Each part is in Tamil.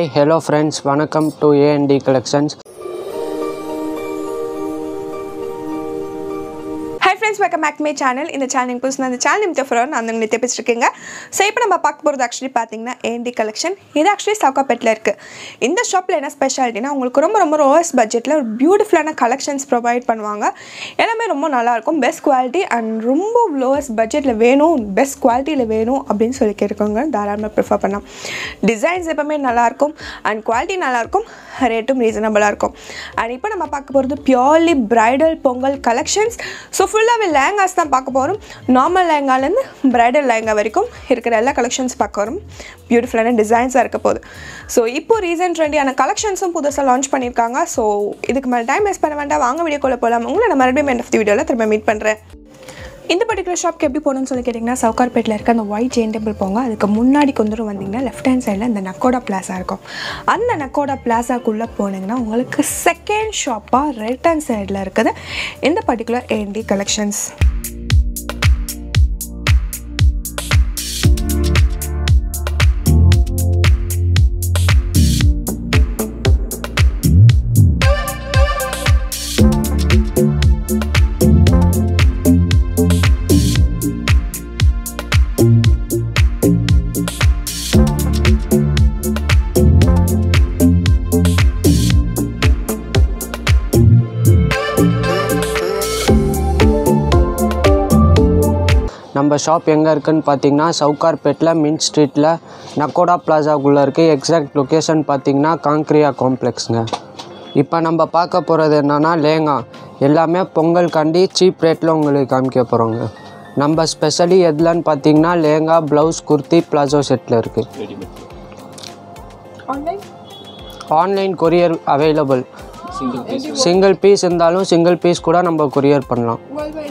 Hi, hello friends, welcome to dcollections. Hi friends, welcome back to my channel. In the channel the channel Nithyaforever நான் தான் Nithya பேசிருக்கேங்க. சோ இப்போ நம்ம பார்க்க போறது actually பாத்தீங்கன்னா dcollection. இது actually sowcarpetல இருக்கு. இந்த ஷாப்ல என்ன ஸ்பெஷாலிட்டினா உங்களுக்கு ரொம்ப lowest budgetல ஒரு பியூட்டிஃபுல்லான கலெக்ஷன்ஸ் ப்ரொவைட் பண்ணுவாங்க. எல்லாமே ரொம்ப நல்லா இருக்கும். பெஸ்ட் குவாலிட்டி and ரொம்ப lowest budgetல வேணும், பெஸ்ட் குவாலிட்டில வேணும் அப்படினு சொல்லி கேட்கறவங்க தாராளமா ப்ரிஃபர் பண்ணலாம். டிசைன்ஸ் எப்பவுமே நல்லா இருக்கும் and குவாலிட்டி நல்லா இருக்கும். ரேட்டும் ரீசனபிளா இருக்கும். and இப்போ நம்ம பார்க்க போறது purely bridal pongal collections. So ஃபுல்லாவே lehengas தான் பார்க்க போறோம். நார்மல் lehengaல இருந்து bridal lehenga வரைக்கும் இருக்கிற எல்லா கலெக்ஷன்ஸ் பார்க்க போறோம். பியூட்டிஃபுல்லான டிசைன்ஸா இருக்க போகுது. சோ இப்போ ரீசன்ட் ட்ரெண்டியான கலெக்ஷன்ஸும் புதுசா லான்ச் பண்ணிருக்காங்க. சோ இதுக்கு மேல டைம் வேஸ்ட் பண்ண வேண்டாம், வாங்க வீடியோக்குள்ள போலாம். உங்களை நான் மறுபடியும் எண்ட் ஆஃப் தி வீடியோல திரும்ப மீட் பண்றேன். இந்த பர்టిక్యులர் ஷாப்க்கு எப்படி போகணும்னு சொல்லி கேட்டிங்கன்னா சவுகார்பேட்டில் இருக்க அந்த ஒயிட் ஜெயின் டெம்பிள் போங்க. அதுக்கு முன்னாடி கொஞ்சம் வந்தீங்கன்னா லெஃப்ட் ஹேண்ட் சைடில் அந்த நக்கோடா பிளாசா இருக்கும். அந்த நக்கோடா பிளாசாக்குள்ளே போனீங்கன்னா உங்களுக்கு செகண்ட் ஷாப்பாக ரைட் ஹேண்ட் சைடில் இருக்குது இந்த பர்టిక్యులர் ஏஎன்டி கலெக்ஷன்ஸ். நம்ம ஷாப் எங்கே இருக்குன்னு பார்த்தீங்கன்னா சவுகார்பேட்டில் மின்ட் ஸ்ட்ரீட்டில் நக்கோடா பிளாசாக்குள்ளே இருக்குது. எக்ஸாக்ட் லொக்கேஷன் பார்த்தீங்கன்னா காங்கிரியா காம்ப்ளெக்ஸுங்க. இப்போ நம்ம பார்க்க போகிறது என்னென்னா லேங்கா எல்லாமே பொங்கல் காண்டி சீப் ரேட்டில் உங்களுக்கு காமிக்க போகிறோங்க. நம்ம ஸ்பெஷலி எதுலன்னு பார்த்தீங்கன்னா லேங்கா, ப்ளவுஸ், குர்த்தி, பிளாசோ செட்டில் இருக்குது. Online courier available. Single piece இருந்தாலும் சிங்கிள் பீஸ் கூட நம்ம கொரியர் பண்ணலாம்.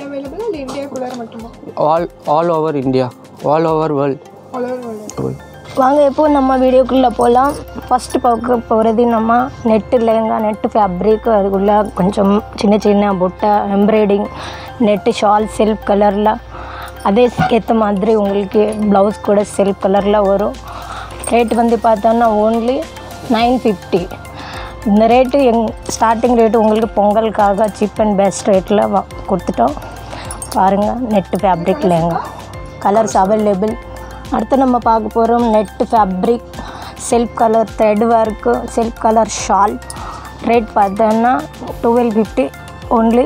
All over India, all over world. வாங்க இப்போ நம்ம வீடியோக்குள்ளே போகலாம். ஃபஸ்ட்டு பார்க்க போகிறது நம்ம நெட்டு லேங்கா, நெட்டு ஃபேப்ரிக், அதுக்குள்ளே கொஞ்சம் சின்ன சின்ன புட்டை, எம்ப்ராய்டிங், நெட்டு ஷால் செல்ஃப் கலரில், அதே ஏற்ற மாதிரி உங்களுக்கு ப்ளவுஸ் கூட செல்ஃப் கலரில் வரும். ரேட்டு வந்து பார்த்தோன்னா ஓன்லி 950. இந்த ரேட்டு ஸ்டார்டிங் ரேட்டு உங்களுக்கு பொங்கலுக்காக சீப் அண்ட் பெஸ்ட் ரேட்டில் கொடுத்துட்டோம். பாருங்கள், net fabric lehenga, colours available. அடுத்து நம்ம பார்க்க போகிறோம் net fabric, self colour thread work, self colour shawl. Rate பார்த்தோன்னா 1250 ஓன்லி.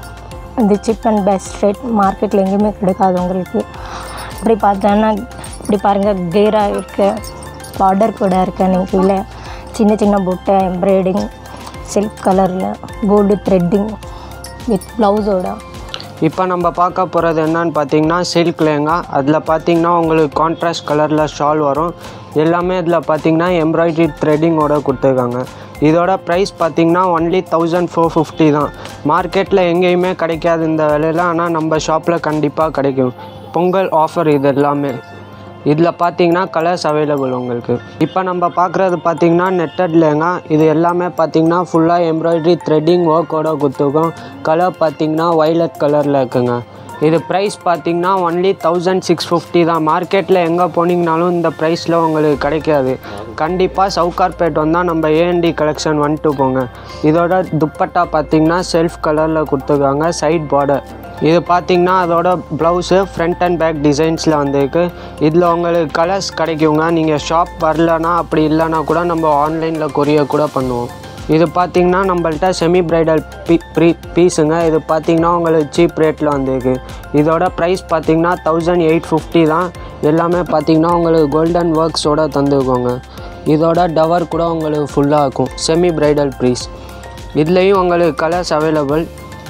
இந்த சீப் அண்ட் பெஸ்ட் ரேட் மார்க்கெட்டில் எங்கேயுமே கிடைக்காது உங்களுக்கு. இப்படி பார்த்தோன்னா இப்படி பாருங்கள், கேராக இருக்குது, பார்டர் கூட இருக்குது. நீங்கள் கீழே சின்ன சின்ன புட்டை, எம்ப்ராய்டிங், செல்ஃப் கலரில் கோல்டு த்ரெட்டிங் வித் ப்ளவுஸோட. இப்போ நம்ம பார்க்க போகிறது என்னன்னு பார்த்தீங்கன்னா சில்க் லேங்கா. அதில் பார்த்தீங்கன்னா உங்களுக்கு கான்ட்ராஸ்ட் கலரில் ஷால் வரும். எல்லாமே இதில் பார்த்தீங்கன்னா எம்ப்ராய்டரி த்ரெட்டிங்கோட கொடுத்துருக்காங்க. இதோட ப்ரைஸ் பார்த்தீங்கன்னா ஒன்லி 1450 தான். மார்க்கெட்டில் எங்கேயுமே கிடைக்காது இந்த விலையில், ஆனால் நம்ம ஷாப்பில் கண்டிப்பாக கிடைக்கும். பொங்கல் ஆஃபர் இது எல்லாமே. இதில் பார்த்தீங்கன்னா கலர்ஸ் அவைலபிள் உங்களுக்கு. இப்போ நம்ம பார்க்குறது பார்த்தீங்கன்னா நெட்டட் லேங்கா. இது எல்லாமே பார்த்தீங்கன்னா ஃபுல்லாக எம்ப்ராய்டரி த்ரெட்டிங் ஒர்க்கோட கொடுத்துருக்கோம். கலர் பார்த்தீங்கன்னா வைலட் கலரில் இருக்குங்க. இது ப்ரைஸ் பார்த்தீங்கன்னா ஒன்லி 1650 தான். மார்க்கெட்டில் எங்கே போனீங்கனாலும் இந்த ப்ரைஸில் உங்களுக்கு கிடைக்காது. கண்டிப்பாக சவுகார்பேட் வந்தால் நம்ம ஏஎன்டி கலெக்ஷன் வந்துட்டு போங்க. இதோட துப்பட்டா பார்த்தீங்கன்னா செல்ஃப் கலரில் கொடுத்துருக்காங்க, சைட் பார்டர். இது பார்த்தீங்கன்னா அதோட ப்ளவுஸு ஃப்ரண்ட் அண்ட் பேக் டிசைன்ஸில் வந்திருக்கு. இதில் உங்களுக்கு கலர்ஸ் கிடைக்குங்க. நீங்கள் ஷாப் வரலன்னா அப்படி இல்லைன்னா கூட நம்ம ஆன்லைனில் கொரியர் கூட பண்ணுவோம். இது பார்த்தீங்கன்னா நம்மள்ட்ட செமி பிரைடல் பீஸுங்க. இது பார்த்தீங்கன்னா உங்களுக்கு சீப் ரேட்டில் வந்திருக்கு. இதோட ப்ரைஸ் பார்த்தீங்கன்னா 1850 தான். எல்லாமே பார்த்தீங்கன்னா உங்களுக்கு கோல்டன் ஒர்க்ஸோடு தந்துருக்கோங்க. இதோட டவர் கூட உங்களுக்கு ஃபுல்லாக இருக்கும். Semi bridal piece. இதுலேயும் உங்களுக்கு கலர்ஸ் அவைலபிள்.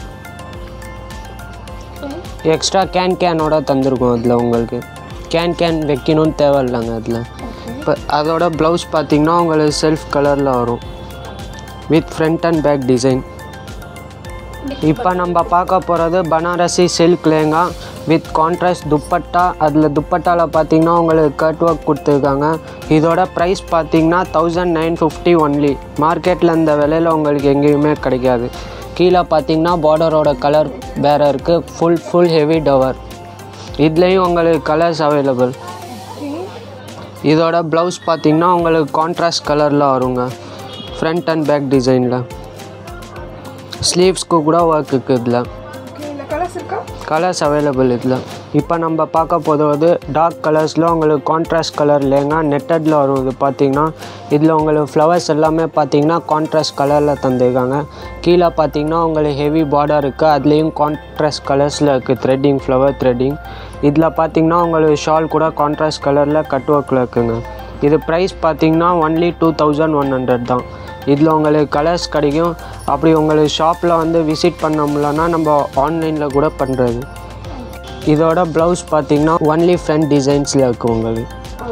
எக்ஸ்ட்ரா கேனோட தந்துருக்கோம். அதில் உங்களுக்கு கேன் வைக்கணும்னு தேவையில்லைங்க அதில். இப்போ அதோட ப்ளவுஸ் பார்த்திங்கன்னா உங்களுக்கு செல்ஃப் கலரில் வரும் with front and back design. இப்போ நம்ம பார்க்க போகிறது Banarasi silk lehenga with contrast dupatta. அதில் துப்பட்டாவில் பார்த்திங்கன்னா உங்களுக்கு கட் ஒர்க் கொடுத்துருக்காங்க. இதோட ப்ரைஸ் பார்த்திங்கன்னா 1950 ஒன்லி. மார்க்கெட்டில் இந்த விலையில் உங்களுக்கு எங்கேயுமே கிடைக்காது. கீழே பார்த்தீங்கன்னா பார்டரோட கலர் வேறு இருக்குது. Full heavy tower. இதுலேயும் உங்களுக்கு கலர்ஸ் அவைலபிள். இதோட ப்ளவுஸ் பார்த்திங்கன்னா உங்களுக்கு கான்ட்ராஸ்ட் கலரில் வருங்க. ஃப்ரண்ட் அண்ட் பேக் டிசைனில். ஸ்லீவ்ஸ்க்கு கூட ஒர்க் இருக்குது இதில். கலர்ஸ் அவைலபிள் இதில். இப்போ நம்ம பார்க்க போகிறது டார்க் கலர்ஸில் உங்களுக்கு கான்ட்ராஸ்ட் கலர் இல்லைங்க நெட்டடில் வரும். இது பார்த்திங்கன்னா இதில் உங்களுக்கு ஃப்ளவர்ஸ் எல்லாமே பார்த்திங்கன்னா கான்ட்ராஸ்ட் கலரில் தந்துருக்காங்க. கீழே பார்த்திங்கன்னா உங்களுக்கு ஹெவி பார்டர் இருக்குது. அதுலேயும் கான்ட்ராஸ்ட் கலர்ஸில் இருக்குது த்ரெட்டிங், ஃப்ளவர் த்ரெட்டிங். இதில் பார்த்திங்கன்னா உங்களுக்கு ஷால் கூட கான்ட்ராஸ்ட் கலரில் கட் ஒர்க்கில் இருக்குங்க. இது ப்ரைஸ் பார்த்திங்கன்னா ஒன்லி 2100 தான். இதில் உங்களுக்கு கலர்ஸ் கிடைக்கும். அப்படி உங்களுக்கு ஷாப்பில் வந்து விசிட் பண்ண முடியலன்னா நம்ம ஆன்லைனில் கூட பண்ணுறது. இதோட ப்ளவுஸ் பார்த்திங்கன்னா ஒன்லி ஃப்ரண்ட் டிசைன்ஸில் இருக்குது உங்களுக்கு.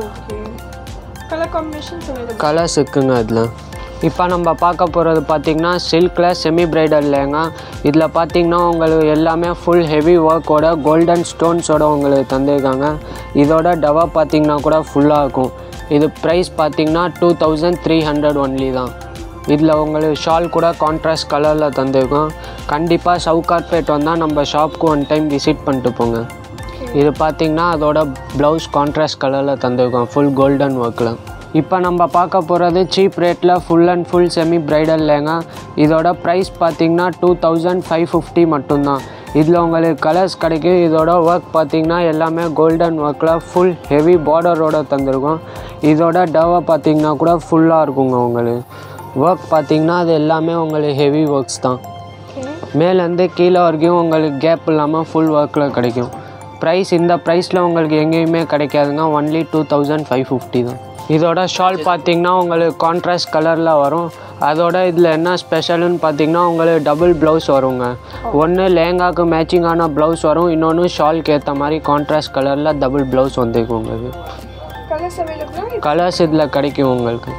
கலர்ஸ் இருக்குங்க இதில். இப்போ நம்ம பார்க்க போகிறது பார்த்திங்கன்னா சில்கில் செமி பிரைடல் லேங்கா. இதில் பார்த்திங்கன்னா உங்களுக்கு எல்லாமே ஃபுல் ஹெவி ஒர்க்கோட கோல்டன் ஸ்டோன்ஸோட உங்களுக்கு தந்துருக்காங்க. இதோட டவா பார்த்திங்கன்னா கூட ஃபுல்லாக இருக்கும். இது ப்ரைஸ் பார்த்திங்கன்னா 2300 ஒன்லி தான். இதில் உங்களுக்கு ஷால் கூட கான்ட்ராஸ்ட் கலரில் தந்துருக்கோம். கண்டிப்பாக சவுகார்பேட் வந்தால் நம்ம ஷாப்புக்கு ஒன் டைம் விசிட் பண்ணிட்டு போங்க. இது பார்த்திங்கன்னா அதோட ப்ளவுஸ் கான்ட்ராஸ்ட் கலரில் தந்துருக்கோம் ஃபுல் கோல்டன் ஒர்க்கில். இப்போ நம்ம பார்க்க போகிறது சீப் ரேட்டில் full and full semi bridal lehenga. இதோட ப்ரைஸ் பார்த்திங்கன்னா 2550 மட்டும்தான். இதில் உங்களுக்கு கலர்ஸ் கிடைக்கும். இதோட ஒர்க் பார்த்திங்கன்னா எல்லாமே கோல்டன் ஒர்க்கில் ஃபுல் ஹெவி பார்டரோடு தந்துருக்கோம். இதோட டவா பார்த்திங்கன்னா கூட ஃபுல்லாக இருக்குங்க. உங்களுக்கு ஒர்க் பார்த்திங்கன்னா அது எல்லாமே உங்களுக்கு ஹெவி ஒர்க்ஸ் தான். மேலேருந்து கீழே வரைக்கும் உங்களுக்கு கேப் இல்லாமல் ஃபுல் ஒர்க்கில் கிடைக்கும். ப்ரைஸ் இந்த ப்ரைஸில் உங்களுக்கு எங்கேயுமே கிடைக்காதுங்க. ஒன்லி 2550 தான். இதோட ஷால் பார்த்திங்கன்னா உங்களுக்கு கான்ட்ராஸ்ட் கலரில் வரும். அதோட இதில் என்ன ஸ்பெஷலுன்னு பார்த்திங்கன்னா உங்களுக்கு டபுள் ப்ளவுஸ் வருங்க. ஒன்று லேங்காவுக்கு மேட்சிங்கான ப்ளவுஸ் வரும். இன்னொன்று ஷாலுக்கு ஏற்ற மாதிரி கான்ட்ராஸ்ட் கலரில் டபுள் ப்ளவுஸ் வந்துருக்கும் உங்களுக்கு. கலர்ஸ் இதில் கிடைக்கும் உங்களுக்கு.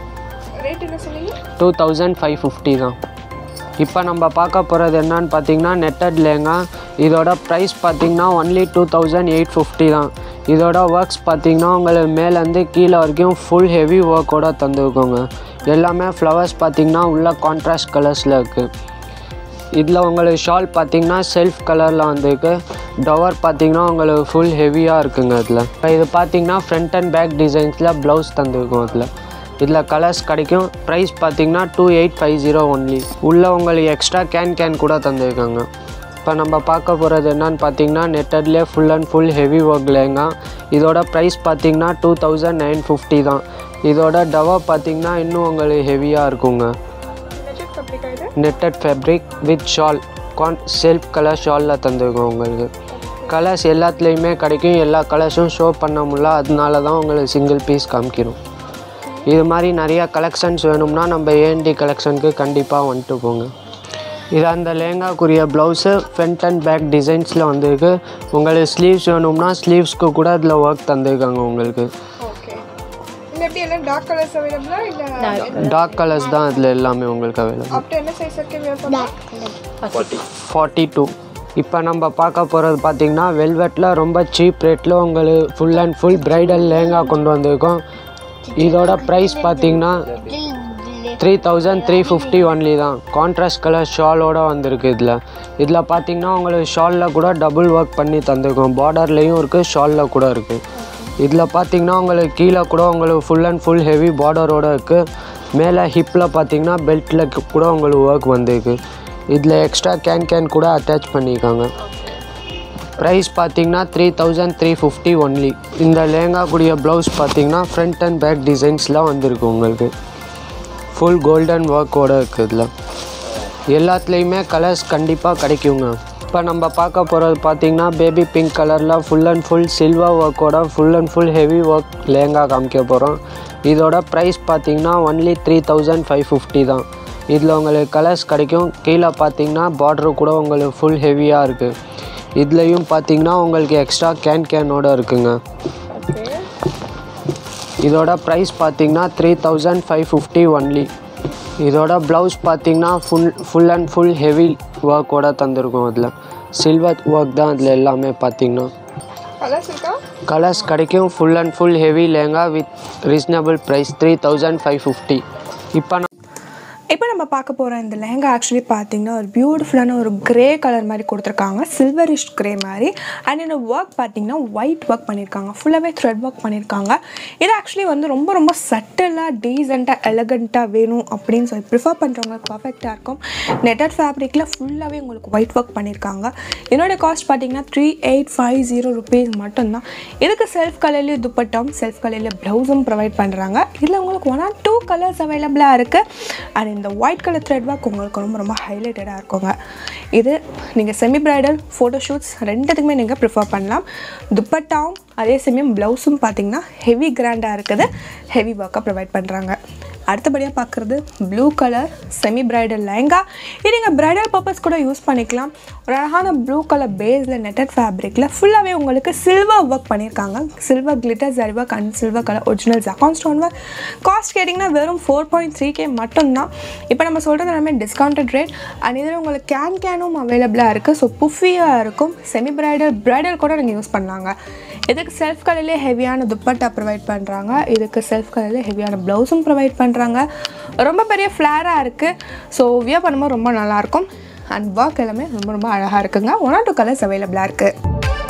2550 தான். இப்போ நம்ம பார்க்க போகிறது என்னன்னு பார்த்திங்கன்னா நெட்டட் லேங்கா. இதோட ப்ரைஸ் பார்த்திங்கன்னா ஒன்லி 2850 தான். இதோட ஒர்க்ஸ் பார்த்திங்கன்னா உங்களுக்கு மேலேருந்து கீழே வரைக்கும் ஃபுல் ஹெவி ஒர்க்கோடு தந்துருக்கோங்க. எல்லாமே ஃப்ளவர்ஸ் பார்த்திங்கன்னா உள்ள கான்ட்ராஸ்ட் கலர்ஸில் இருக்குது. இதில் உங்களுக்கு ஷால் பார்த்திங்கன்னா செல்ஃப் கலரில் வந்துருக்கு. டவர் பார்த்திங்கன்னா உங்களுக்கு ஃபுல் ஹெவியாக இருக்குங்க. இது பார்த்திங்கன்னா ஃப்ரண்ட் அண்ட் பேக் டிசைன்ஸில் ப்ளவுஸ் தந்துருக்கும். இதில் கலர்ஸ் கிடைக்கும். ப்ரைஸ் பார்த்திங்கன்னா 2850 ஒன்லி. உள்ளே உங்களுக்கு எக்ஸ்ட்ரா கேன் கூட தந்துருக்காங்க. இப்போ நம்ம பார்க்க போகிறது என்னன்னு பார்த்திங்கன்னா நெட்டட்லேயே full and full heavy work lehenga. இதோட ப்ரைஸ் பார்த்திங்கன்னா 2950 தான். இதோட டவா பார்த்திங்கன்னா இன்னும் உங்களுக்கு ஹெவியாக இருக்குங்க. Netted fabric with shawl self colour ஷாலில் தந்துருக்கோம் உங்களுக்கு. கலர்ஸ் எல்லாத்துலேயுமே கிடைக்கும். எல்லா கலர்ஸும் ஷோ பண்ண முடியல, அதனால தான் உங்களுக்கு சிங்கிள் பீஸ் காமிக்கிறோம். இது மாதிரி நிறையா கலெக்ஷன்ஸ் வேணும்னா நம்ம ஏஎன்டி கலெக்ஷனுக்கு கண்டிப்பாக வந்துட்டு போங்க. இது அந்த லேங்காக்குரிய ப்ளவுஸு ஃப்ரண்ட் அண்ட் பேக் டிசைன்ஸில் வந்துருக்கு. உங்களுக்கு ஸ்லீவ்ஸ் வேணும்னா ஸ்லீவ்ஸ்க்கு கூட அதில் ஒர்க் தந்துருக்காங்க உங்களுக்கு. டார்க் கலர்ஸ் தான் இதில் எல்லாமே உங்களுக்கு அவைலபிள். 42. இப்போ நம்ம பார்க்க போகிறது பார்த்திங்கன்னா வெல்வெட்டில் ரொம்ப சீப் ரேட்டில் உங்களுக்கு full and full bridal lehenga கொண்டு வந்திருக்கோம். இதோட ப்ரைஸ் பார்த்திங்கன்னா 3350 ஒன்லி தான். கான்ட்ராஸ்ட் கலர் ஷாலோடு வந்திருக்கு. இதில் பார்த்திங்கன்னா உங்களுக்கு ஷாலில் கூட டபுள் ஒர்க் பண்ணி தந்திருக்கோம். பார்டர்லேயும் இருக்குது, ஷாலில் கூட இருக்குது. இதில் பார்த்திங்கன்னா உங்களுக்கு கீழே கூட உங்களுக்கு ஃபுல் அண்ட் ஃபுல் ஹெவி பார்டரோடு இருக்குது. மேலே ஹிப்பில் பார்த்திங்கன்னா பெல்ட்டில் கூட உங்களுக்கு ஒர்க் வந்திருக்கு. இதில் எக்ஸ்ட்ரா கேன் கூட அட்டாச் பண்ணியிருக்காங்க. ப்ரைஸ் பார்த்திங்கன்னா 3350 ஒன்லி. இந்த லேங்கா கூடிய ப்ளவுஸ் பார்த்திங்கன்னா ஃப்ரண்ட் அண்ட் பேக் டிசைன்ஸில் வந்திருக்கு உங்களுக்கு. ஃபுல் கோல்டன் ஒர்க்கோடு இருக்குது. இதில் எல்லாத்துலேயுமே கலர்ஸ் கண்டிப்பாக கிடைக்குங்க. இப்போ நம்ம பார்க்க போகிறது பார்த்திங்கன்னா பேபி பிங்க் கலரில் ஃபுல் அண்ட் ஃபுல் சில்வர் ஒர்க்கோட full and full heavy work lehenga காமிக்க போகிறோம். இதோட ப்ரைஸ் பார்த்திங்கன்னா ஒன்லி 3550 தான். இதில் உங்களுக்கு கலர்ஸ் கிடைக்கும். கீழே பார்த்திங்கன்னா பார்டரு கூட உங்களுக்கு ஃபுல் ஹெவியாக இருக்குது. இதுலேயும் பார்த்திங்கன்னா உங்களுக்கு எக்ஸ்ட்ரா கேனோட இருக்குங்க. இதோட ப்ரைஸ் பார்த்திங்கன்னா 3550 ஒன்லி. இதோட ப்ளவுஸ் பார்த்திங்கன்னா ஃபுல் அண்ட் ஃபுல் ஹெவி ஒர்க்கோட தந்துருக்கும். அதில் சில்வர் ஒர்க் தான் இதில் எல்லாமே பார்த்திங்கன்னா. கலர்ஸ் கிடைக்கும். Full and full heavy lehenga with reasonable price 3550. இப்போ நம்ம பார்க்க போகிற இந்த லெஹங்கா ஆக்சுவலி பார்த்தீங்கன்னா ஒரு பியூட்டிஃபுல்லான ஒரு கிரே கலர் மாதிரி கொடுத்துருக்காங்க, சில்வரிஷ் கிரே மாதிரி. அண்ட் இந்த ஒர்க் பார்த்தீங்கன்னா ஒயிட் ஒர்க் பண்ணியிருக்காங்க, ஃபுல்லாகவே த்ரெட் ஒர்க் பண்ணியிருக்காங்க. இது ஆக்சுவலி வந்து ரொம்ப ரொம்ப சட்டிலாக டீசெண்டாக எலகண்ட்டாக வேணும் அப்படின்னு சொல்லி ப்ரிஃபர் பண்ணுறவங்களுக்கு பர்ஃபெக்டாக இருக்கும். நெட்டட் ஃபேப்ரிக்கில் ஃபுல்லாகவே உங்களுக்கு ஒயிட் ஒர்க் பண்ணியிருக்காங்க. என்னோடய காஸ்ட் பார்த்தீங்கன்னா 3850 rupees மட்டும்தான். இதுக்கு செல்ஃப் கலர்லேயே துப்பட்டாவும் செல்ஃப் கலர்லேயே ப்ளவுஸும் ப்ரொவைட் பண்ணுறாங்க. இதில் உங்களுக்கு 1 or 2 கலர்ஸ் அவைலபிளாக இருக்குது. அண்ட் இந்த ஒயிட் கலர் த்ரெட் ஒர்க் உங்களுக்கு ரொம்ப ரொம்ப ஹைலைட்டடாக இருக்குங்க. இது நீங்கள் செமி பிரைடல் ஃபோட்டோஷூட்ஸ் ரெண்டுத்துக்குமே நீங்கள் ப்ரிஃபர் பண்ணலாம். துப்பட்டாவும் அதே சமயம் ப்ளவுஸும் பார்த்திங்கன்னா ஹெவி கிராண்டாக இருக்குது, ஹெவி ஒர்க்காக ப்ரொவைட் பண்ணுறாங்க. அடுத்தபடியாக பார்க்குறது blue colour semi bridal lehenga. இது நீங்கள் பிரைடல் பர்பஸ் கூட யூஸ் பண்ணிக்கலாம். ஒரு அழகான ப்ளூ கலர் பேஸில் நெட்டட் ஃபேப்ரிக்கில் ஃபுல்லாகவே உங்களுக்கு சில்வர் ஒர்க் பண்ணியிருக்காங்க, silver glitter zari work and silver colour original ஜக்கான் ஸ்டோன் ஒர்க். காஸ்ட் கேட்டிங்கன்னா வெறும் 4.3K மட்டும்தான். இப்போ நம்ம சொல்கிறது எல்லாமே டிஸ்கவுண்டட் ரேட். அண்ட் இதில் உங்களுக்கு கேனும் அவைலபிளாக இருக்குது. ஸோ புஃபியாக இருக்கும். செமி பிரைடல் கூட நீங்கள் யூஸ் பண்ணலாங்க. இதுக்கு செல்ஃப் கலர்லேயே ஹெவியான துப்பட்டா ப்ரொவைட் பண்ணுறாங்க. இதுக்கு செல்ஃப் கலர்லேயே ஹெவியான ப்ளவுஸும் ப்ரொவைட் பண்ணுறாங்க. ரொம்ப பெரிய ஃப்ளேராக இருக்குது. ஸோ வியர் பண்ணும்போது ரொம்ப நல்லாயிருக்கும். அண்ட் ஒர்க் எல்லாமே ரொம்ப ரொம்ப அழகாக இருக்குங்க. 1 or 2 கலர்ஸ் அவைலபிளாக இருக்குது.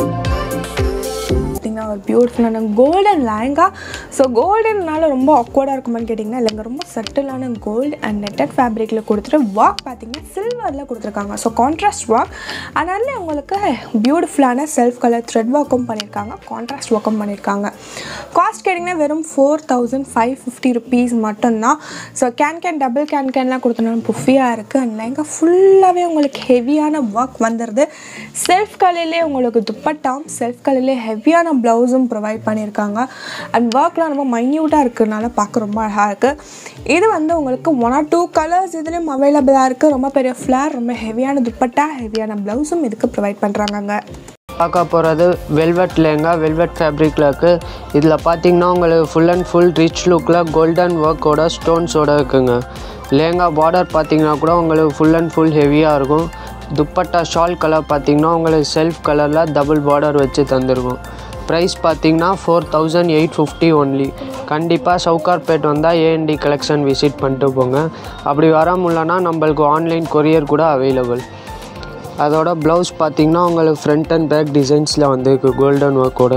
ஒரு பியூட்டிஃபுல்லான கோல்டன் லெஹங்கா. ஸோ கோல்டன்னால ரொம்ப ஆக்வர்டாக இருக்குமான்னு கேட்டிங்கன்னா இல்லைங்க, ரொம்ப சட்டிலான கோல்டு அண்ட் நெட்டட் ஃபேப்ரிக்கில் கொடுத்துட்டு ஒர்க் பார்த்திங்கன்னா சில்வரில் கொடுத்துருக்காங்க. So contrast work. அதனால உங்களுக்கு பியூட்டிஃபுல்லான செல்ஃப் கலர் த்ரெட் ஒர்க்கும் பண்ணியிருக்காங்க, கான்ட்ராஸ்ட் ஒர்க்கும் பண்ணியிருக்காங்க. காஸ்ட் கேட்டிங்கன்னா வெறும் 4550 rupees மட்டும்தான். ஸோ டபுள் கேன்லாம் கொடுத்தனாலும் புஃபியாக இருக்குது. அண்ட் லெஹங்கா ஃபுல்லாகவே உங்களுக்கு ஹெவியான ஒர்க் வந்துடுது. செல்ஃப் கலர்லேயே உங்களுக்கு துப்பட்டாவும் செல்ஃப் கலர்லேயே ஹெவியான ப்ளவுஸும் ப்ரொவைட் பண்ணியிருக்காங்க. அண்ட் ஒர்க்லாம் ரொம்ப மைன்யூட்டாக இருக்கிறதுனால பார்க்க ரொம்ப அழகாக இருக்குது. இது வந்து உங்களுக்கு 1 or 2 கலர்ஸ் இதுலேயும் அவைலபிளாக இருக்குது. ரொம்ப பெரிய ஃப்ளேர், ரொம்ப ஹெவியான துப்பட்டா, ஹெவியான ப்ளவுஸும் இதுக்கு ப்ரொவைட் பண்ணுறாங்க. பார்க்க போகிறது வெல்வெட் லெஹங்கா, வெல்வெட் ஃபேப்ரிக்கில் இருக்குது. இதில் பார்த்தீங்கன்னா உங்களுக்கு ஃபுல் அண்ட் ஃபுல் ரிச் லுக்கில் கோல்டன் ஒர்க்கோட ஸ்டோன்ஸோடு இருக்குங்க. லெஹங்கா பார்டர் பார்த்தீங்கன்னா கூட உங்களுக்கு ஃபுல் அண்ட் ஃபுல் ஹெவியாக இருக்கும். துப்பட்டா ஷால் கலர் பார்த்தீங்கன்னா உங்களுக்கு செல்ஃப் கலரில் டபுள் பார்டர் வச்சு தந்துருக்கும். ப்ரைஸ் பார்த்தீங்கன்னா 4850 ஒன்லி. கண்டிப்பாக சவுகார்பேட் வந்தால் ஏஎன்டி கலெக்ஷன் விசிட் பண்ணிட்டு போங்க. அப்படி வர முடியலன்னா நம்மளுக்கு ஆன்லைன் கொரியர் கூட அவைலபிள். அதோட ப்ளவுஸ் பார்த்தீங்கன்னா உங்களுக்கு ஃப்ரண்ட் அண்ட் பேக் டிசைன்ஸில் வந்துருக்கு கோல்டன் ஒர்க்கோட.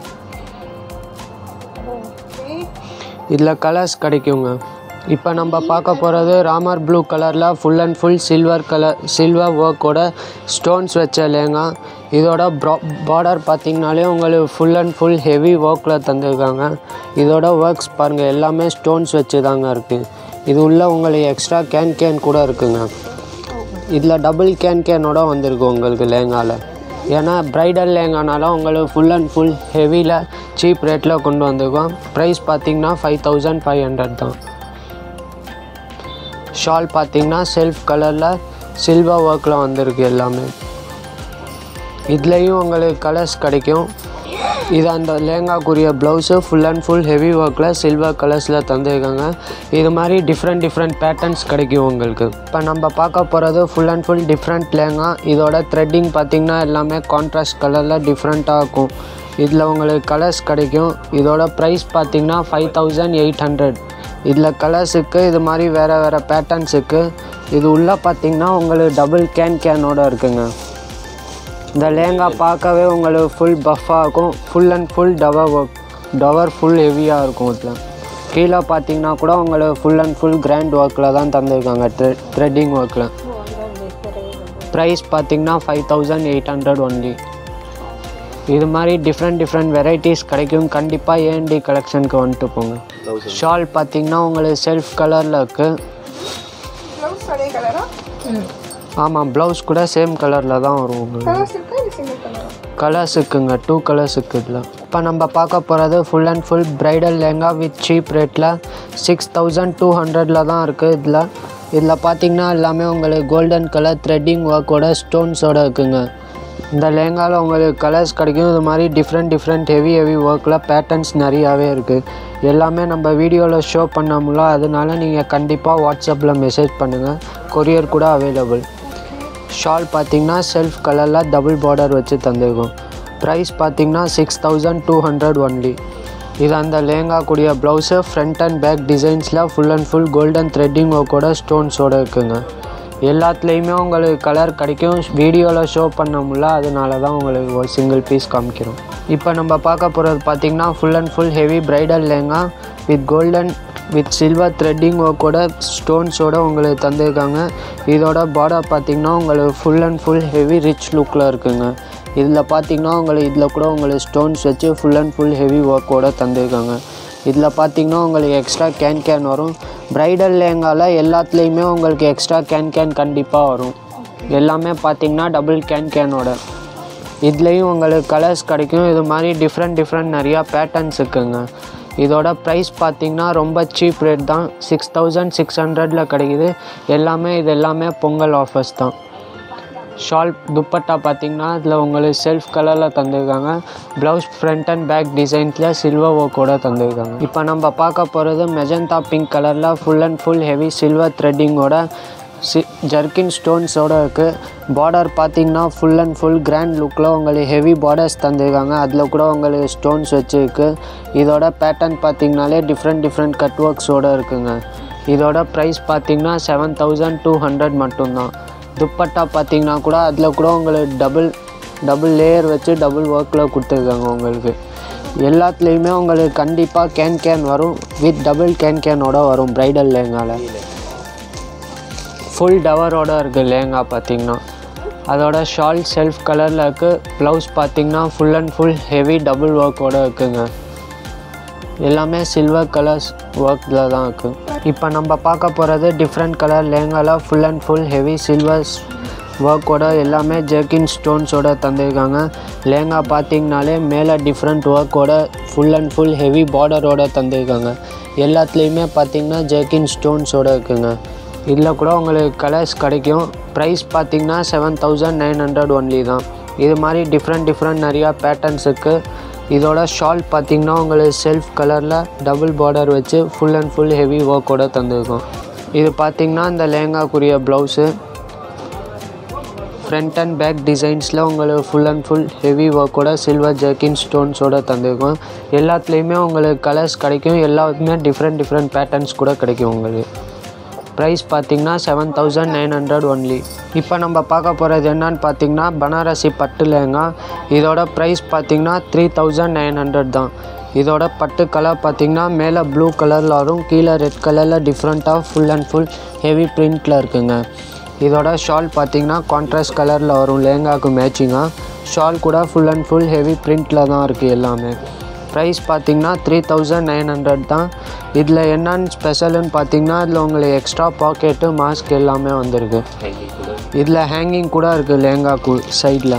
இதில் கலர்ஸ் கிடைக்குங்க. இப்போ நம்ம பார்க்க போகிறது ராமர் ப்ளூ கலரில் ஃபுல் அண்ட் ஃபுல் சில்வர் ஒர்க்கோட ஸ்டோன்ஸ் வச்ச லெஹங்கா. இதோட பார்டர் பார்த்திங்கனாலே உங்களுக்கு ஃபுல் அண்ட் ஃபுல் ஹெவி ஒர்க்கில் தந்துருக்காங்க. இதோட ஒர்க்ஸ் பாருங்கள், எல்லாமே ஸ்டோன்ஸ் வச்சு தாங்க இருக்குது. இது உள்ள உங்களுக்கு எக்ஸ்ட்ரா கேன் கூட இருக்குங்க. இதில் டபுள் கேனோட வந்திருக்கு உங்களுக்கு லெஹங்காவில். ஏன்னா ப்ரைடல் லெஹங்கானால உங்களுக்கு ஃபுல் அண்ட் ஃபுல் ஹெவியில் சீப் ரேட்டில் கொண்டு வந்திருக்கோம். ப்ரைஸ் பார்த்திங்கன்னா 5500 தான். ஷால் பார்த்திங்கன்னா செல்ஃப் கலரில் சில்வர் ஒர்க்கில் வந்திருக்கு எல்லாமே. இதுலேயும் உங்களுக்கு கலர்ஸ் கிடைக்கும். இது அந்த லெஹங்காக்குரிய blouse full and full heavy ஒர்க்கில் சில்வர் கலர்ஸில் தந்துருக்காங்க. இது மாதிரி டிஃப்ரெண்ட் பேட்டர்ன்ஸ் கிடைக்கும் உங்களுக்கு. இப்போ நம்ம பார்க்க போகிறது full and full different lehenga. இதோட த்ரெட்டிங் பார்த்திங்கன்னா எல்லாமே கான்ட்ராஸ்ட் கலரில் டிஃப்ரெண்ட்டாக இருக்கும். இதில் உங்களுக்கு கலர்ஸ் கிடைக்கும். இதோட ப்ரைஸ் பார்த்திங்கன்னா 5800. இதில் கலர்ஸுக்கு இது மாதிரி வேறு பேட்டர்ன்ஸுக்கு. இது உள்ளே பார்த்திங்கன்னா உங்களுக்கு டபுள் கேனோட இருக்குங்க. இந்த லெஹங்கா பார்க்கவே உங்களுக்கு ஃபுல் பஃபாக இருக்கும். Full and full tower full ஹெவியாக இருக்கும். இதில் கீழே பார்த்தீங்கன்னா கூட உங்களுக்கு ஃபுல் அண்ட் ஃபுல் கிராண்ட் ஒர்க்கில் தான் தந்துருக்காங்க, த்ரெட்டிங் ஒர்க்கில். ப்ரைஸ் பார்த்திங்கன்னா 5800 ஒன்லி. இது மாதிரி டிஃப்ரெண்ட் வெரைட்டிஸ் கிடைக்கும். கண்டிப்பாக ஏஎன்டி கலெக்ஷனுக்கு வந்துட்டு போங்க. ஷால் பார்த்திங்கன்னா உங்களுக்கு செல்ஃப் கலரில் இருக்குது. ஆமாம், ப்ளவுஸ் கூட சேம் கலரில் தான் வரும் உங்களுக்கு. கலர்ஸ் இருக்குங்க, 2 கலர்ஸ் இருக்குது இதில். இப்போ நம்ம பார்க்க போகிறது full and full bridal lehenga with cheap ரேட்டில் 6200 தான் இருக்குது. இதில் பார்த்திங்கன்னா எல்லாமே உங்களுக்கு கோல்டன் கலர் த்ரெட்டிங் ஒர்க்கோட ஸ்டோன்ஸோட இருக்குங்க. இந்த லெஹங்காவில் உங்களுக்கு கலர்ஸ் கிடைக்கும். இது மாதிரி டிஃப்ரெண்ட் ஹெவி ஒர்க்கில் பேட்டர்ன்ஸ் நிறையாவே இருக்குது. எல்லாமே நம்ம வீடியோவில் ஷோ பண்ண முடியல, அதனால நீங்கள் கண்டிப்பாக வாட்ஸ்அப்பில் மெசேஜ் பண்ணுங்கள், கொரியர் கூட அவைலபிள். ஷால் பார்த்திங்கன்னா செல்ஃப் கலரில் டபுள் பார்டர் வச்சு தந்துருக்கும். ப்ரைஸ் பார்த்திங்கன்னா 6200 ஒன்லி. இது அந்த லேங்கா கூடிய ப்ளவுஸு ஃப்ரண்ட் அண்ட் பேக் டிசைன்ஸில் full and full golden threading ஒர்க்கோட ஸ்டோன்ஸோடு இருக்குங்க. எல்லாத்துலேயுமே உங்களுக்கு கலர் கிடைக்கும். வீடியோவில் ஷோ பண்ண முடியல, அதனால தான் உங்களுக்கு ஒரு சிங்கிள் பீஸ் காமிக்கிறோம். இப்போ நம்ம பார்க்க போகிறது பார்த்திங்கன்னா full and full heavy bridal lehenga with golden with silver threading ஒர்க்கோட ஸ்டோன்ஸோடு உங்களுக்கு தந்துருக்காங்க. இதோட பார்டர் பார்த்திங்கன்னா உங்களுக்கு full and full heavy rich லுக்கில் இருக்குங்க. இதில் பார்த்திங்கன்னா இதில் கூட உங்களுக்கு ஸ்டோன்ஸ் வச்சு ஃபுல் அண்ட் ஃபுல் ஹெவி ஒர்க்கோடு தந்துருக்காங்க. இதில் பார்த்திங்கன்னா உங்களுக்கு எக்ஸ்ட்ரா கேன் வரும். ப்ரைடல் லேங்காவில் எல்லாத்துலேயுமே உங்களுக்கு எக்ஸ்ட்ரா கேன் கண்டிப்பாக வரும். எல்லாமே பார்த்திங்கன்னா டபுள் கேனோட. இதுலேயும் உங்களுக்கு கலர்ஸ் கிடைக்கும். இது மாதிரி டிஃப்ரெண்ட் நிறையா பேட்டர்ன்ஸ் இருக்குங்க. இதோட ப்ரைஸ் பார்த்திங்கன்னா ரொம்ப சீப் ரேட் தான். 6600 கிடைக்குது. இது எல்லாமே பொங்கல் ஆஃபர்ஸ் தான். ஷால் துப்பட்டா பார்த்திங்கன்னா இதில் உங்களுக்கு செல்ஃப் கலரில் தந்துருக்காங்க. ப்ளவுஸ் ஃப்ரண்ட் அண்ட் பேக் டிசைன்ஸில் சில்வர் ஒர்க்கோடு தந்துருக்காங்க. இப்போ நம்ம பார்க்க போகிறது மெஜந்தா பிங்க் கலரில் full and full heavy silver த்ரெட்டிங்கோட ஜர்க்கின் ஸ்டோன்ஸோடு இருக்குது. பார்டர் பார்த்திங்கன்னா ஃபுல் அண்ட் ஃபுல் கிராண்ட் லுக்கில் உங்களுக்கு ஹெவி பார்டர்ஸ் தந்துருக்காங்க. அதில் கூட உங்களுக்கு ஸ்டோன்ஸ் வச்சுருக்கு. இதோட பேட்டர்ன் பார்த்திங்கனாலே டிஃப்ரெண்ட் கட் ஒர்க்ஸோடு இருக்குங்க. இதோட ப்ரைஸ் பார்த்திங்கன்னா 7200 மட்டும்தான். துப்பட்டா பார்த்திங்கன்னா கூட அதில் கூட உங்களுக்கு டபுள் லேயர் வச்சு டபுள் ஒர்க்கில் கொடுத்துருக்காங்க. உங்களுக்கு எல்லாத்துலேயுமே உங்களுக்கு கண்டிப்பாக கேன் வரும். வித் டபுள் கேனோட வரும். ப்ரைடல் லேங்காவில் ஃபுல் டவரோடு இருக்குது லேங்கா பார்த்திங்கன்னா. அதோட ஷால் செல்ஃப் கலரில் இருக்குது. ப்ளவுஸ் பார்த்திங்கன்னா full and full heavy double ஒர்க்கோடு இருக்குங்க. எல்லாமே சில்வர் கலர்ஸ் ஒர்க்கில் தான் இருக்குது. இப்போ நம்ம பார்க்க போகிறது டிஃப்ரெண்ட் கலர் லேங்காவில் full and full heavy silver ஒர்க்கோட எல்லாமே ஜர்க்கின் ஸ்டோன்ஸோடு தந்துருக்காங்க. லேங்கா பார்த்திங்கனாலே மேலே டிஃப்ரெண்ட் ஒர்க்கோட ஃபுல் அண்ட் ஃபுல் ஹெவி பார்டரோடு தந்துருக்காங்க. எல்லாத்துலேயுமே பார்த்திங்கன்னா ஜர்க்கின் ஸ்டோன்ஸோடு இருக்குங்க. இதில் கூட உங்களுக்கு கலர்ஸ் கிடைக்கும். ப்ரைஸ் பார்த்திங்கன்னா 7900 ஒன்லி தான். இது மாதிரி டிஃப்ரெண்ட் நிறையா பேட்டர்ன்ஸ் இருக்குது. இதோட ஷால் பார்த்திங்கன்னா உங்களுக்கு செல்ஃப் கலரில் டபுள் பார்டர் வச்சு ஃபுல் அண்ட் ஃபுல் ஹெவி ஒர்க்கோடு தந்துருக்கும். இது பார்த்திங்கன்னா இந்த லேங்காக்குரிய ப்ளவுஸு ஃப்ரண்ட் அண்ட் பேக் டிசைன்ஸில் உங்களுக்கு ஃபுல் அண்ட் ஃபுல் ஹெவி ஒர்க்கோட சில்வர் ஜர்க்கின் ஸ்டோன்ஸோடு தந்துருக்கும். எல்லாத்துலேயுமே உங்களுக்கு கலர்ஸ் கிடைக்கும். எல்லாத்துமே டிஃப்ரெண்ட் பேட்டர்ன்ஸ் கூட கிடைக்கும். உங்களுக்கு ப்ரைஸ் பார்த்திங்கன்னா 7900 ஒன்லி. இப்போ நம்ம பார்க்க போகிறது என்னன்னு பார்த்திங்கன்னா பனாரசி பட்டு லேங்கா. இதோட ப்ரைஸ் பார்த்திங்கன்னா 3900 தான். இதோட பட்டு கலர் பார்த்திங்கன்னா மேலே ப்ளூ கலரில் வரும், கீழே ரெட் கலரில் டிஃப்ரெண்ட்டாக ஃபுல் அண்ட் ஃபுல் ஹெவி பிரிண்டில் இருக்குங்க. இதோட ஷால் பார்த்திங்கன்னா கான்ட்ராஸ்ட் கலரில் வரும். லேங்காவுக்கு மேட்சிங்காக ஷால் கூட ஃபுல் அண்ட் ஃபுல் ஹெவி பிரிண்டில் தான் இருக்குது எல்லாமே. ப்ரைஸ் பார்த்திங்கன்னா 3900 தான். இதில் என்னென்னு ஸ்பெஷலுன்னு பார்த்திங்கன்னா இதில் உங்களுக்கு எக்ஸ்ட்ரா பாக்கெட்டு மாஸ்க் எல்லாமே வந்திருக்கு. இதில் ஹேங்கிங் கூட இருக்குது. லேங்காக்கு சைடில்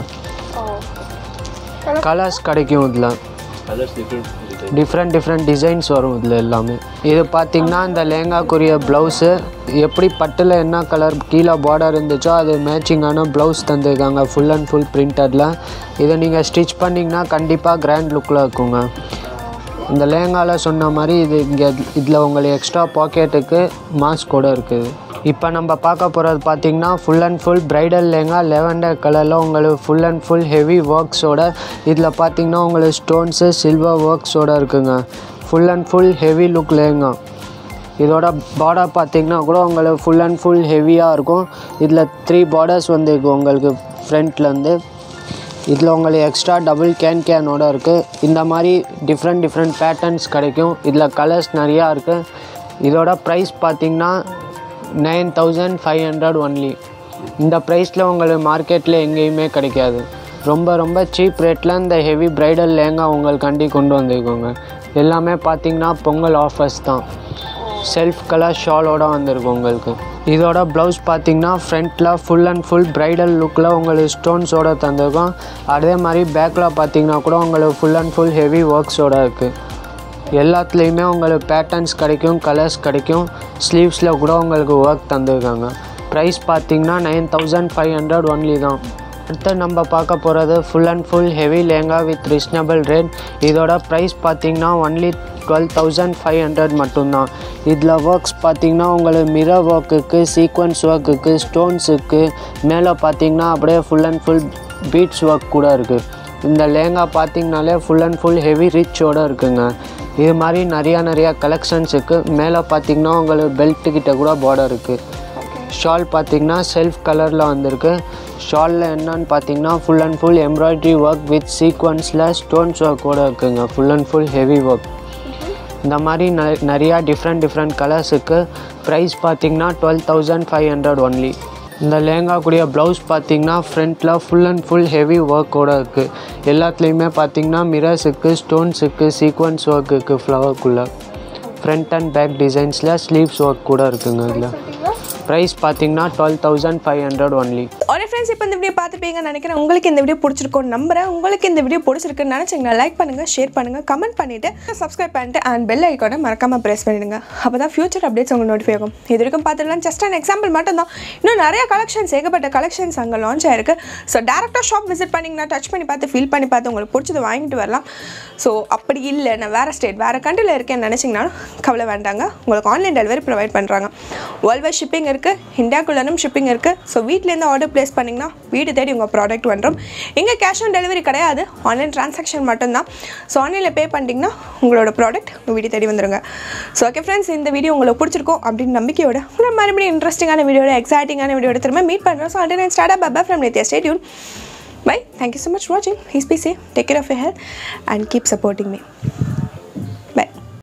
கலர்ஸ் கிடைக்கும். இதில் டிஃப்ரெண்ட் டிசைன்ஸ் வரும். இதில் எல்லாமே இது பார்த்திங்கன்னா இந்த லேங்காக்குரிய ப்ளவுஸு எப்படி பட்டில் என்ன கலர் கீழே பார்டர் இருந்துச்சோ அது மேட்சிங்கான ப்ளவுஸ் தந்துருக்காங்க ஃபுல் அண்ட் ஃபுல் பிரிண்டடில். இதை நீங்கள் ஸ்டிச் பண்ணிங்கன்னா கண்டிப்பாக கிராண்ட் லுக்கில் இருக்குங்க. இந்த லேங்காவில் சொன்ன மாதிரி இதில் உங்களுக்கு எக்ஸ்ட்ரா பாக்கெட்டுக்கு மாஸ்க் கூட இருக்குது. இப்போ நம்ம பார்க்க போகிறது பார்த்திங்கன்னா full and full bridal lehenga lavender கலரில் உங்களுக்கு ஃபுல் அண்ட் ஃபுல் ஹெவி ஒர்க்ஸோட. இதில் பார்த்திங்கன்னா உங்களுக்கு ஸ்டோன்ஸு சில்வர் ஒர்க்ஸோடு இருக்குங்க. Full and full heavy look lehenga. இதோட பார்டர் பார்த்திங்கன்னா கூட உங்களுக்கு ஃபுல் அண்ட் ஃபுல் ஹெவியாக இருக்கும். இதில் 3 பார்டர்ஸ் வந்துருக்கு உங்களுக்கு ஃப்ரண்ட்லேருந்து. இதில் உங்களுக்கு எக்ஸ்ட்ரா டபுள் கேனோட இருக்குது. இந்த மாதிரி டிஃப்ரெண்ட் பேட்டர்ன்ஸ் கிடைக்கும். இதில் கலர்ஸ் நிறையா இருக்குது. இதோட ப்ரைஸ் பார்த்திங்கன்னா 9500 ஒன்லி. இந்த ப்ரைஸில் உங்களுக்கு மார்க்கெட்டில் எங்கேயுமே கிடைக்காது. ரொம்ப சீப் ரேட்டில் இந்த ஹெவி ப்ரைடல் லேங்கா உங்களுக்காண்டி கொண்டு வந்திருக்கோங்க. எல்லாமே பார்த்திங்கன்னா பொங்கல் ஆஃபர்ஸ் தான். செல்ஃப் கலர் ஷாலோடு வந்திருக்கும் உங்களுக்கு. இதோட ப்ளவுஸ் பார்த்திங்கன்னா ஃப்ரண்ட்டில் ஃபுல் அண்ட் ஃபுல் ப்ரைடல் லுக்கில் உங்களுக்கு ஸ்டோன்ஸோடு தந்திருக்கும். அதே மாதிரி பேக்கில் பார்த்திங்கன்னா கூட உங்களுக்கு ஃபுல் அண்ட் ஃபுல் ஹெவி ஒர்க்ஸோடு இருக்குது. எல்லாத்துலேயுமே உங்களுக்கு பேட்டர்ன்ஸ் கிடைக்கும், கலர்ஸ் கிடைக்கும். ஸ்லீவ்ஸில் கூட உங்களுக்கு ஒர்க் தந்துருக்காங்க. ப்ரைஸ் பார்த்திங்கன்னா 9500 ஒன்லி தான். அடுத்து நம்ம பார்க்க போகிறது full and full heavy lehenga with reasonable rate. இதோட ப்ரைஸ் பார்த்திங்கன்னா ஒன்லி 12500 மட்டும்தான். இதில் ஒர்க்ஸ் பார்த்திங்கன்னா உங்களுக்கு மிரர் ஒர்க்குக்கு, சீக்வன்ஸ் ஒர்க்குக்கு, ஸ்டோன்ஸுக்கு, மேலே பார்த்திங்கன்னா அப்படியே full and full beads work கூட இருக்குது. இந்த லேங்கா பார்த்திங்கனாலே ஃபுல் அண்ட் ஃபுல் ஹெவி ரிச்சோடு இருக்குங்க. இது மாதிரி நிறையா கலெக்ஷன்ஸ் இருக்குது. மேலே பார்த்திங்கன்னா உங்களுக்கு பெல்ட்டுக்கிட்ட கூட பார்டர் இருக்குது. ஷால் பார்த்திங்கன்னா செல்ஃப் கலரில் வந்திருக்கு. ஷாலில் என்னன்னு பார்த்தீங்கன்னா full and full embroidery work with சீக்வன்ஸில் ஸ்டோன்ஸ் ஒர்க்கோடு இருக்குங்க. Full and full heavy work. இந்த மாதிரி நிறையா டிஃப்ரெண்ட் கலர்ஸ் இருக்குது. ப்ரைஸ் பார்த்திங்கன்னா 12,500 ஒன்லி. இந்த லேங்கா கூடிய ப்ளவுஸ் பார்த்திங்கன்னா ஃப்ரண்ட்டில் ஃபுல் அண்ட் ஃபுல் ஹெவி ஒர்க்கோடு இருக்குது. எல்லாத்துலேயுமே பார்த்திங்கன்னா மிரர்ஸ் இருக்குது, ஸ்டோன்ஸ் இருக்குது, சீக்வன்ஸ் ஒர்க் இருக்குது ஃப்ளவர்க்குள்ளே. ஃப்ரண்ட் அண்ட் பேக் டிசைன்ஸில் ஸ்லீவ்ஸ் ஒர்க் கூட இருக்குங்க. இதில் ப்ரைஸ் பார்த்தீங்கன்னா 12,500 ஒன்லி. ஒரு ஃப்ரெண்ட்ஸ் இப்போ இந்த வீடியோ பார்த்துப்பீங்கன்னு நினைக்கிறேன். உங்களுக்கு இந்த வீடியோ பிடிச்சிருக்கோன்னு நம்புறேன். உங்களுக்கு இந்த வீடியோ பிடிச்சிருக்குன்னு நினச்சிங்கன்னா லைக் பண்ணுங்கள், ஷேர் பண்ணுங்கள், கமெண்ட் பண்ணிவிட்டு சப்ஸ்கிரைப் பண்ணிட்டு அண்ட் பெல் ஐக்கானை மறக்காமல் ப்ரெஸ் பண்ணிடுங்க. அப்போ தான் ஃபியூச்சர் அப்டேட்ஸ் உங்களுக்கு நோட்டிஃபை ஆகும். இது வரைக்கும் பார்த்துக்கலாம் ஜஸ்ட் அன் எக்ஸாம்பிள் மட்டும் தான். இன்னும் நிறைய கலெக்ஷன்ஸ், ஏகப்பட்ட கலெக்ஷன்ஸ் அங்கே லான்ச் ஆயிருக்கு. ஸோ டேரெக்டாக ஷாப் விசிட் பண்ணிங்கன்னா டச் பண்ணி பார்த்து ஃபீல் பண்ணி பார்த்து உங்களுக்கு பிடிச்சது வாங்கிட்டு வரலாம். ஸோ அப்படி இல்லை நான் வேறு ஸ்டேட் வேறு கண்ட்ரியில் இருக்கேன்னு நினச்சிங்கனாலும் கவலை வேண்டாங்க. உங்களுக்கு ஆன்லைன் டெலிவரி ப்ரொவைட் பண்ணுறாங்க. வேர்ல்ட் வைட் ஷிப்பிங் இருக்குது, இந்தியாக்குள்ளனும் ஷிப்பிங் இருக்குது. ஸோ வீட்டிலேருந்து ஆர்டர் ப்ளேஸ் பண்ணிங்கன்னா வீடு தேடி உங்கள் ப்ராடக்ட் வந்துடும். இங்கே கேஷ் ஆன் டெலிவரி கிடையாது, ஆன்லைன் ட்ரான்சாக்ஷன் மட்டும்தான். ஸோ ஆன்லைனில் பே பண்ணிட்டீங்கன்னா உங்களோட ப்ராடக்ட் உங்கள் வீடு தேடி வந்துடுங்க. ஸோ ஓகே ஃப்ரெண்ட்ஸ், இந்த வீடியோ உங்களுக்கு பிடிச்சிருக்கும் அப்படின்னு நம்பிக்கையோட உங்களை மறுபடியும் இன்ட்ரெஸ்டிங்கான வீடியோட எக்ஸைட்டிங்கான வீடியோட திரும்ப மீட் பண்ணுறோம். So until next start up, bye from Nithya. Stay tuned. Bye. Thank you so much for watching. Please be safe. Take care of your health and keep supporting me.